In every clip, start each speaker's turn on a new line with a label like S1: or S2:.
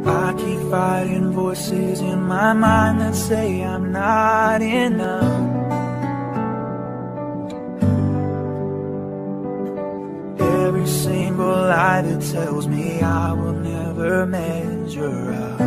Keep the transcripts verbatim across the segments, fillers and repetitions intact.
S1: I keep fighting voices in my mind that say I'm not enough. Every single lie that tells me I will never measure up.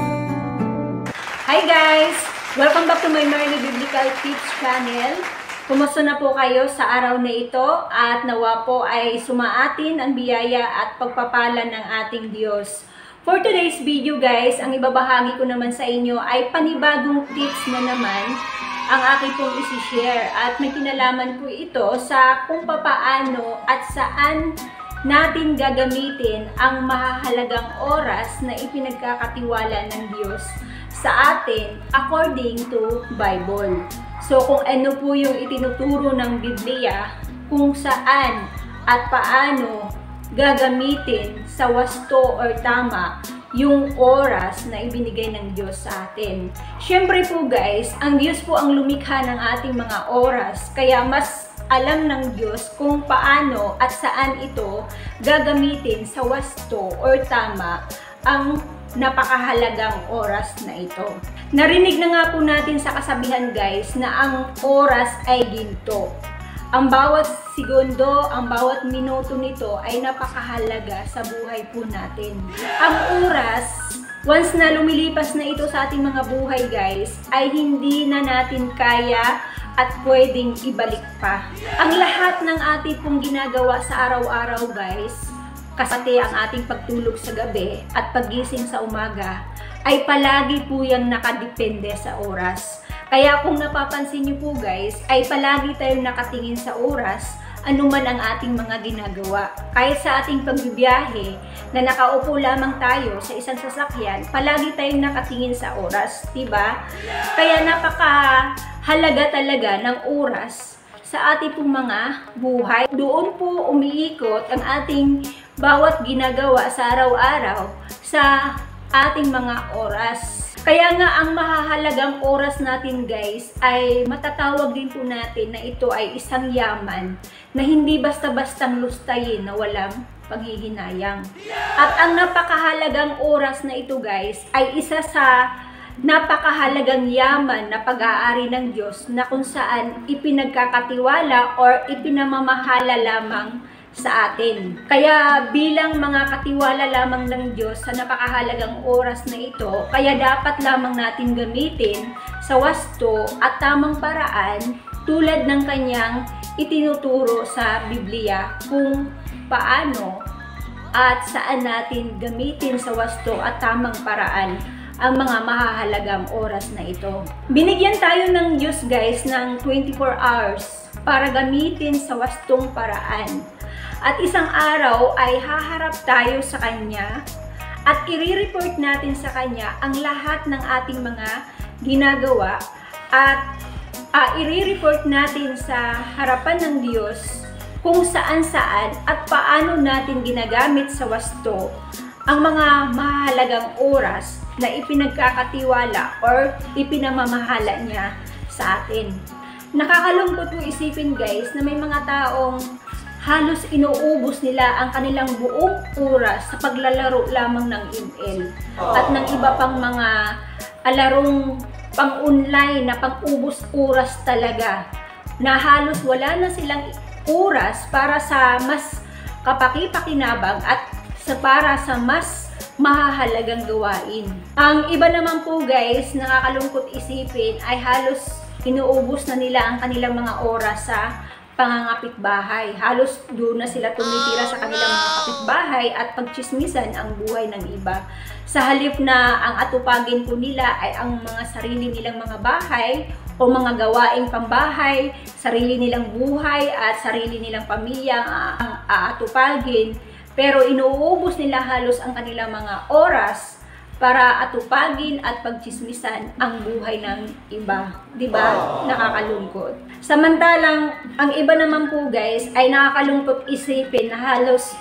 S2: Hi guys! Welcome back to my Marley Biblical Tips channel. Kumusta na po kayo sa araw na ito at nawa po ay sumaatin ang biyaya at pagpapala ng ating Diyos. For today's video guys, ang ibabahagi ko naman sa inyo ay panibagong tips na naman ang aking pong isi-share at may kinalaman po ito sa kung papaano at saan natin gagamitin ang mahahalagang oras na ipinagkakatiwala ng Diyos sa atin according to Bible. So kung ano po yung itinuturo ng Biblia, kung saan at paano gagamitin sa wasto or tama yung oras na ibinigay ng Diyos sa atin. Siyempre po guys, ang Diyos po ang lumikha ng ating mga oras, kaya mas alam ng Diyos kung paano at saan ito gagamitin sa wasto or tama ang napakahalagang oras na ito. Narinig na nga po natin sa kasabihan guys na ang oras ay ginto. Ang bawat segundo, ang bawat minuto nito ay napakahalaga sa buhay po natin. Ang oras, once na lumilipas na ito sa ating mga buhay guys, ay hindi na natin kaya at pwedeng ibalik pa. Ang lahat ng ating pong ginagawa sa araw-araw guys, kasati ang ating pagtulog sa gabi at paggising sa umaga, ay palagi po yung nakadepende sa oras. Kaya kung napapansin niyo po guys, ay palagi tayong nakatingin sa oras, anuman ang ating mga ginagawa. Kahit sa ating pagbibiyahe, na nakaupo lamang tayo sa isang sasakyan, palagi tayong nakatingin sa oras, diba? Kaya napakahalaga talaga ng oras sa ating pong mga buhay. Doon po umiikot ang ating bawat ginagawa sa araw-araw sa ating mga oras. Kaya nga ang mahahalagang oras natin guys ay matatawag din po natin na ito ay isang yaman na hindi basta-bastang lustayin na walang paghihinayang. At ang napakahalagang oras na ito guys ay isa sa napakahalagang yaman na pag-aari ng Diyos na kung saan ipinagkakatiwala or ipinamamahala lamang sa atin. Kaya bilang mga katiwala lamang ng Diyos sa napakahalagang oras na ito, kaya dapat lamang natin gamitin sa wasto at tamang paraan tulad ng kanyang itinuturo sa Biblia kung paano at saan natin gamitin sa wasto at tamang paraan ang mga mahahalagang oras na ito. Binigyan tayo ng Diyos guys ng twenty-four hours para gamitin sa wastong paraan. At isang araw ay haharap tayo sa Kanya at i-report natin sa Kanya ang lahat ng ating mga ginagawa at uh, i-report natin sa harapan ng Diyos kung saan-saan at paano natin ginagamit sa wasto ang mga mahalagang oras na ipinagkakatiwala or ipinamamahala niya sa atin. Nakakalungkot po isipin guys na may mga taong halos inuubos nila ang kanilang buong oras sa paglalaro lamang ng M L at ng iba pang mga larong pang-online na pang-ubos oras talaga na halos wala na silang oras para sa mas kapaki-pakinabang at sa para sa mas mahahalagang gawain. Ang iba naman po guys, nakakalungkot isipin ay halos inuubos na nila ang kanilang mga oras sa pangangapit bahay. Halos doon na sila tumitira sa kanilang mga kapitbahay at pagchismisan ang buhay ng iba. Sa halip na ang atupagin po nila ay ang mga sarili nilang mga bahay o mga gawaing pambahay, sarili nilang buhay at sarili nilang pamilya ang aatupagin. Pero inuubos nila halos ang kanilang mga oras para atupagin at pagchismisan ang buhay ng iba. Diba? Nakakalungkot. Samantalang, ang iba naman po guys ay nakakalungkot isipin na halos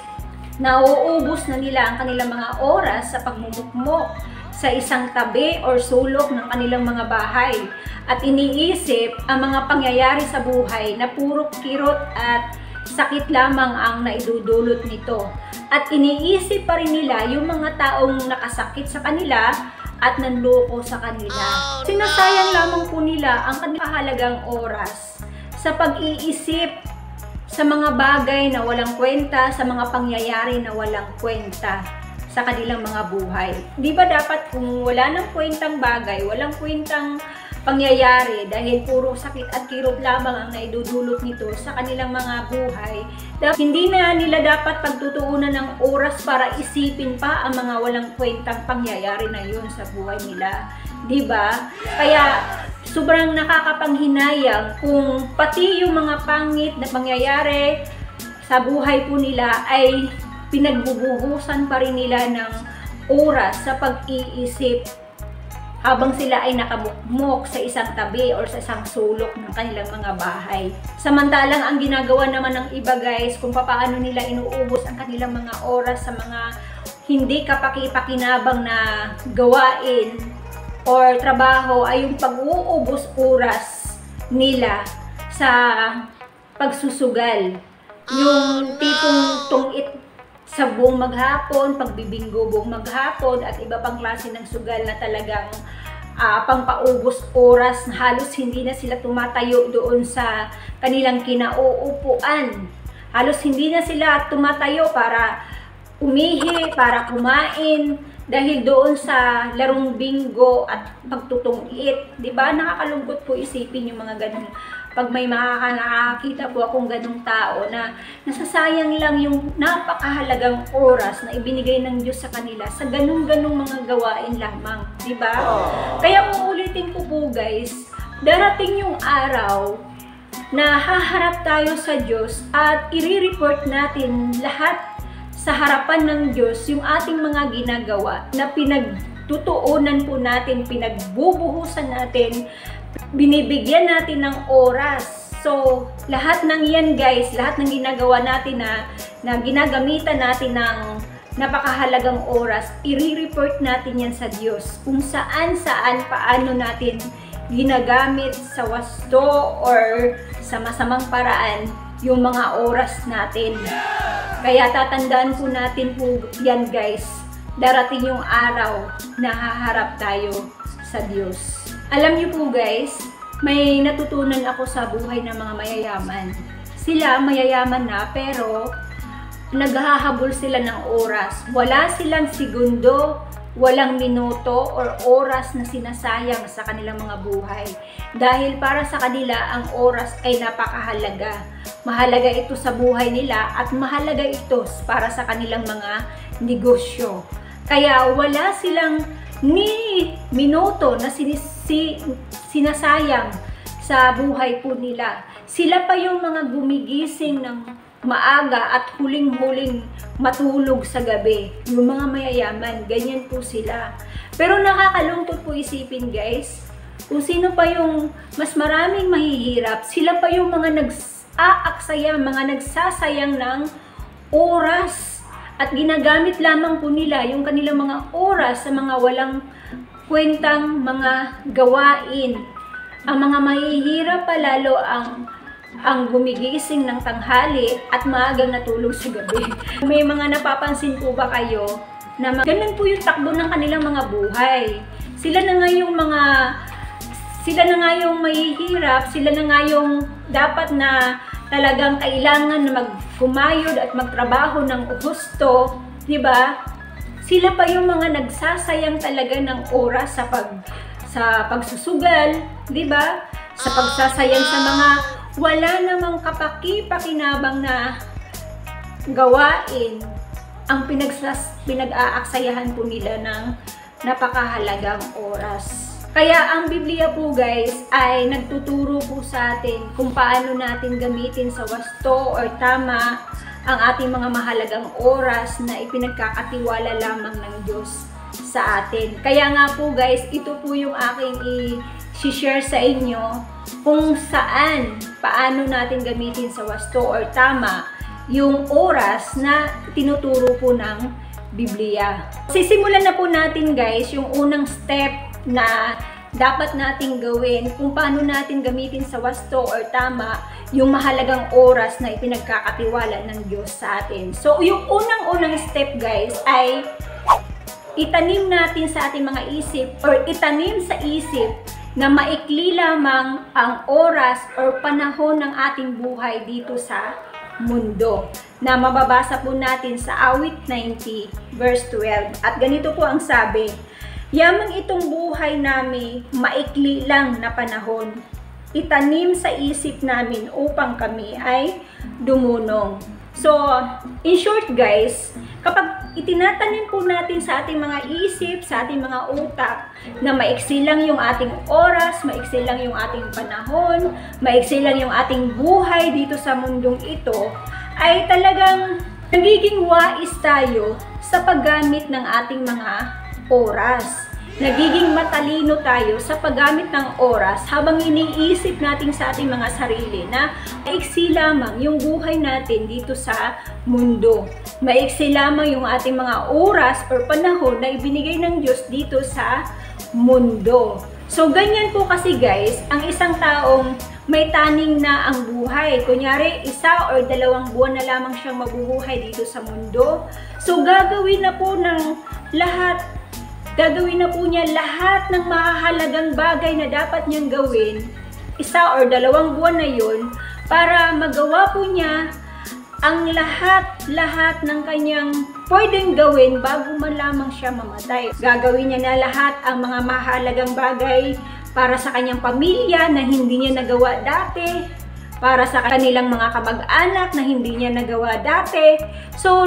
S2: nauubos na nila ang kanilang mga oras sa pagmumukmok sa isang tabi or sulok ng kanilang mga bahay at iniisip ang mga pangyayari sa buhay na puro kirot at sakit lamang ang naidudulot nito. At iniisip pa rin nila yung mga taong nakasakit sa kanila at nanloko sa kanila. Sinasayang lamang po nila ang kanilang kahalagang oras sa pag-iisip sa mga bagay na walang kwenta, sa mga pangyayari na walang kwenta sa kanilang mga buhay. Di ba dapat kung wala nang kwentang bagay, walang kwentang pangyayari dahil puro sakit at kirot lamang ang naidudulot nito sa kanilang mga buhay, hindi na nila dapat pagtutuunan ng oras para isipin pa ang mga walang kwentang pangyayari na yun sa buhay nila. Di ba? Kaya sobrang nakakapanghinayang kung pati yung mga pangit na pangyayari sa buhay po nila ay pinagbubuhusan pa rin nila ng oras sa pag-iisip habang sila ay nakamukmok sa isang tabi or sa isang sulok ng kanilang mga bahay. Samantalang ang ginagawa naman ng iba guys, kung paano nila inuubos ang kanilang mga oras sa mga hindi kapaki-pakinabang na gawain or trabaho ay yung pag-uubos oras nila sa pagsusugal. Yung tipong tungit sa buong maghapon, pagbibinggo buong maghapon at iba pang klase ng sugal na talagang uh, pangpaubos oras na halos hindi na sila tumatayo doon sa kanilang kinauupuan. Halos hindi na sila tumatayo para umihi, para kumain dahil doon sa larong bingo at pagtutungit. Diba? Nakakalungkot po isipin yung mga ganun. Pag may makakakita po akong ganung tao na nasasayang lang yung napakahalagang oras na ibinigay ng Diyos sa kanila sa ganung-ganung mga gawain lamang, di ba? Kaya uulitin ko po guys, darating yung araw na haharap tayo sa Diyos at i-report natin lahat sa harapan ng Diyos yung ating mga ginagawa na pinagtutuunan po natin, pinagbubuhusan natin, binibigyan natin ng oras. So, lahat ng yan guys, lahat ng ginagawa natin na, na ginagamitan natin ng napakahalagang oras, i-report natin yan sa Diyos. Kung saan saan, paano natin ginagamit sa wasto or sa masamang paraan yung mga oras natin. Kaya tatandaan po natin po yan guys, darating yung araw na haharap tayo sa Diyos. Alam niyo po guys, may natutunan ako sa buhay ng mga mayayaman. Sila mayayaman na pero naghahabol sila ng oras. Wala silang segundo, walang minuto or oras na sinasayang sa kanilang mga buhay. Dahil para sa kanila ang oras ay napakahalaga. Mahalaga ito sa buhay nila at mahalaga ito para sa kanilang mga negosyo. Kaya wala silang ni minuto na sinisi, sinasayang sa buhay po nila. Sila pa yung mga gumigising ng maaga at huling-huling matulog sa gabi. Yung mga mayayaman, ganyan po sila. Pero nakakalungkot po isipin guys, kung sino pa yung mas maraming mahihirap, sila pa yung mga nag-aaksaya, mga nagsasayang ng oras. At ginagamit lamang po nila yung kanilang mga oras sa mga walang kwentang mga gawain. Ang mga mahihirap pa lalo ang, ang gumigising ng tanghali at maagang natulog sa gabi. May mga napapansin po ba kayo na ganun po yung takbo ng kanilang mga buhay. Sila na nga yung mga, sila na nga yung mahihirap, sila na nga yung dapat na talagang kailangan na magkumayod at magtrabaho ng husto, di ba? Sila pa yung mga nagsasayang talaga ng oras sa pag sa pagsusugal, di ba? Sa pagsasayang sa mga wala namang kapaki-pakinabang na gawain, ang pinagsas pinag-aaksayahan po nila ng napakahalagang oras. Kaya ang Biblia po guys ay nagtuturo po sa atin kung paano natin gamitin sa wasto or tama ang ating mga mahalagang oras na ipinagkakatiwala lamang ng Diyos sa atin. Kaya nga po guys, ito po yung aking i-share sa inyo kung saan, paano natin gamitin sa wasto or tama yung oras na tinuturo po ng Biblia. Sisimulan na po natin guys yung unang step na dapat nating gawin, kung paano natin gamitin sa wasto or tama yung mahalagang oras na ipinagkakatiwala ng Diyos sa atin. So, yung unang-unang step guys ay itanim natin sa ating mga isip or itanim sa isip na maikli lamang ang oras or panahon ng ating buhay dito sa mundo, na mababasa po natin sa awit ninety verse twelve. At ganito po ang sabi, yamang itong buhay namin maikli lang na panahon, itanim sa isip namin upang kami ay dumunong. So, in short guys, kapag itinatanim po natin sa ating mga isip, sa ating mga utak, na maiksi lang yung ating oras, maiksi lang yung ating panahon, maiksi lang yung ating buhay dito sa mundong ito, ay talagang nagiging wais tayo sa paggamit ng ating mga oras. Nagiging matalino tayo sa paggamit ng oras habang iniisip natin sa ating mga sarili na maiksi lamang yung buhay natin dito sa mundo. Maiksi lamang yung ating mga oras or panahon na ibinigay ng Diyos dito sa mundo. So, ganyan po kasi guys, ang isang taong may taning na ang buhay. Kunyari, isa or dalawang buwan na lamang siyang mabubuhay dito sa mundo. So, gagawin na po ng lahat Gagawin na po niya lahat ng mahahalagang bagay na dapat niyang gawin, isa or dalawang buwan na yun, para magawa po niya ang lahat-lahat ng kanyang pwedeng gawin bago man lamang siya mamatay. Gagawin niya na lahat ang mga mahalagang bagay para sa kanyang pamilya na hindi niya nagawa dati, para sa kanilang mga kamag-anak na hindi niya nagawa dati. So,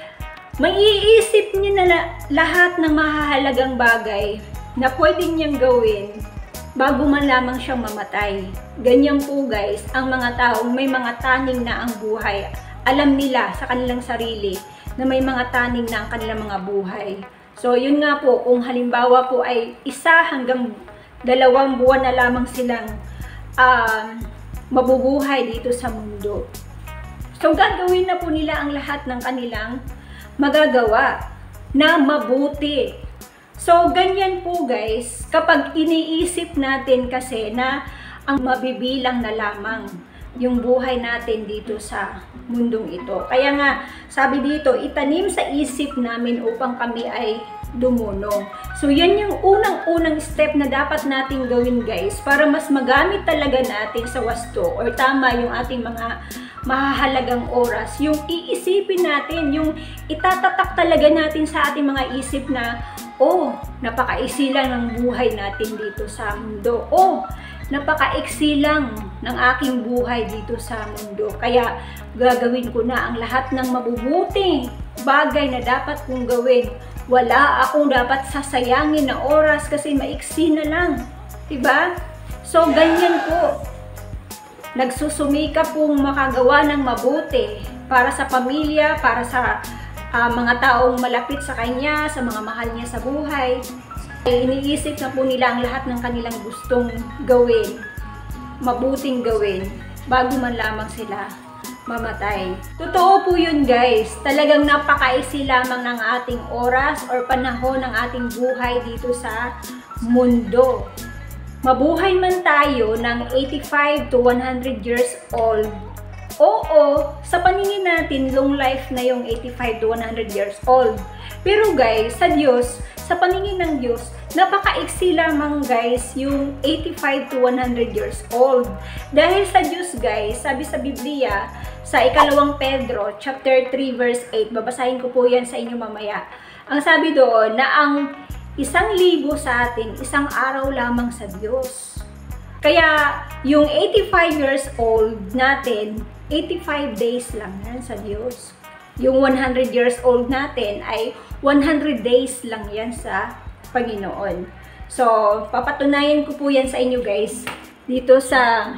S2: maiisip niya na lahat ng mahahalagang bagay na pwedeng niyang gawin bago man lamang siyang mamatay. Ganyan po guys, ang mga taong may mga taning na ang buhay. Alam nila sa kanilang sarili na may mga taning na ang kanilang mga buhay. So yun nga po, kung halimbawa po ay isa hanggang dalawang buwan na lamang silang uh, mabubuhay dito sa mundo. So gagawin na po nila ang lahat ng kanilang magagawa na mabuti. So, ganyan po guys, kapag iniisip natin kasi na ang mabibilang na lamang yung buhay natin dito sa mundong ito. Kaya nga, sabi dito, itanim sa isip namin upang kami ay dumunong. So, yan yung unang-unang step na dapat natin gawin guys, para mas magamit talaga natin sa wasto or tama yung ating mga mahahalagang oras, yung iisipin natin, yung itatatak talaga natin sa ating mga isip na, oh, napakaiksi lang ng buhay natin dito sa mundo. Oh, napakaiksi lang ng aking buhay dito sa mundo. Kaya gagawin ko na ang lahat ng mabubuting bagay na dapat kong gawin. Wala akong dapat sasayangin na oras kasi maiksi na lang. Diba? So, ganyan po. Nagsusumika pong makagawa ng mabuti para sa pamilya, para sa uh, mga taong malapit sa kanya, sa mga mahal niya sa buhay. Ay, iniisip na po nila ang lahat ng kanilang gustong gawin, mabuting gawin, bago man lamang sila mamatay. Totoo po yun guys, talagang napakaisi lamang ng ating oras or panahon ng ating buhay dito sa mundo. Mabuhay man tayo ng eighty-five to one hundred years old, oo, sa paningin natin, long life na yung eighty-five to one hundred years old. Pero guys, sa Diyos, sa paningin ng Diyos, napakaiksi lamang guys yung eighty-five to one hundred years old. Dahil sa Diyos guys, sabi sa Biblia, sa ikalawang Pedro, chapter three, verse eight, babasahin ko po yan sa inyo mamaya. Ang sabi doon na ang isang libo sa atin, isang araw lamang sa Diyos. Kaya, yung eighty-five years old natin, eighty-five days lang yan sa Diyos. Yung one hundred years old natin ay one hundred days lang yan sa Panginoon. So, papatunayan ko po yan sa inyo guys, dito sa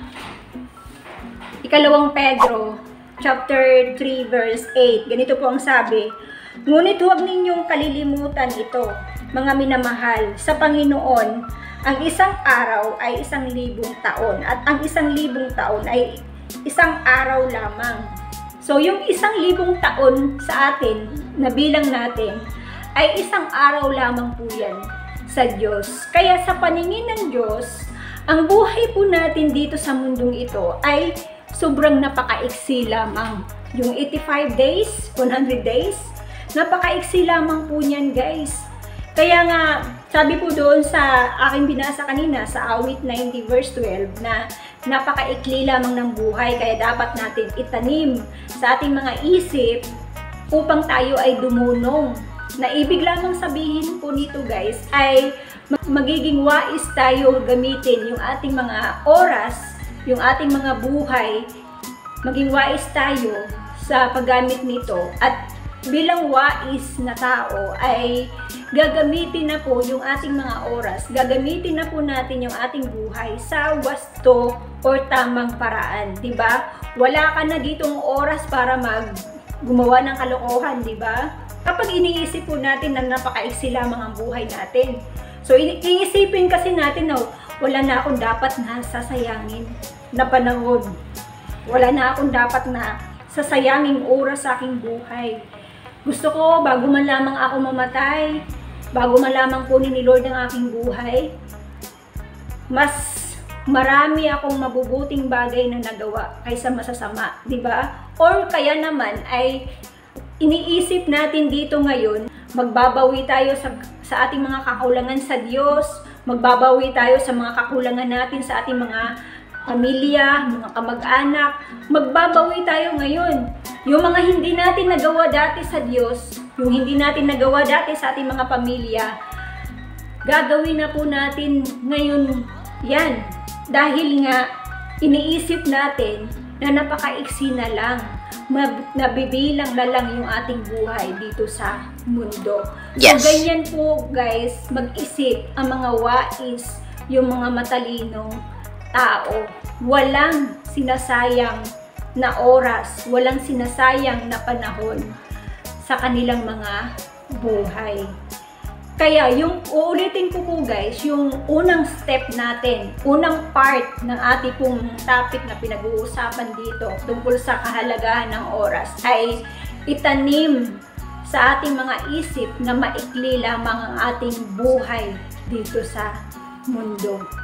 S2: ikalawang Pedro, chapter three, verse eight. Ganito po ang sabi, ngunit huwag ninyong kalilimutan ito, mga minamahal, sa Panginoon, ang isang araw ay isang libong taon at ang isang libong taon ay isang araw lamang. So, yung isang libong taon sa atin, na bilang natin, ay isang araw lamang po yan sa Diyos. Kaya sa paningin ng Diyos, ang buhay po natin dito sa mundong ito ay sobrang napakaiksi lamang. Yung eighty-five days, one hundred days, napakaiksi lamang po niyan, guys. Kaya nga, sabi po doon sa aking binasa kanina sa awit ninety verse twelve na napakaikli lamang ng buhay, kaya dapat natin itanim sa ating mga isip upang tayo ay dumunong. Na ibig lamang sabihin po nito, guys, ay magiging wais tayo gamitin yung ating mga oras, yung ating mga buhay, maging wais tayo sa paggamit nito. At bilang wais na tao ay gagamitin na po yung ating mga oras, gagamitin na po natin yung ating buhay sa wasto o tamang paraan, di ba? Wala ka na ditong oras para mag gumawa ng kalokohan, di ba? Kapag iniisip po natin na napakaiksi lamang ang buhay natin, so iisipin kasi natin na wala na akong dapat na sasayangin na panahon, wala na akong dapat na sasayangin oras sa aking buhay. Gusto ko, bago man lamang ako mamatay, bago man lamang kunin ni Lord ang aking buhay, mas marami akong mabubuting bagay na nagawa kaysa masasama, di ba? Or kaya naman ay iniisip natin dito ngayon, magbabawi tayo sa, sa ating mga kakulangan sa Diyos, magbabawi tayo sa mga kakulangan natin sa ating mga pamilya, mga kamag-anak, magbabawi tayo ngayon. Yung mga hindi natin nagawa dati sa Diyos, yung hindi natin nagawa dati sa ating mga pamilya, gagawin na po natin ngayon yan. Dahil nga, iniisip natin na napakaiksi na lang, nabibilang na lang yung ating buhay dito sa mundo.
S3: Yes.
S2: So, ganyan po, guys, mag-isip ang mga wais, yung mga matalinong tao. Walang sinasayang na oras, walang sinasayang na panahon sa kanilang mga buhay. Kaya yung uulitin ko po, guys, yung unang step natin, unang part ng ating pong topic na pinag-uusapan dito tungkol sa kahalagahan ng oras ay itanim sa ating mga isip na maikli lamang ang ating buhay dito sa mundo.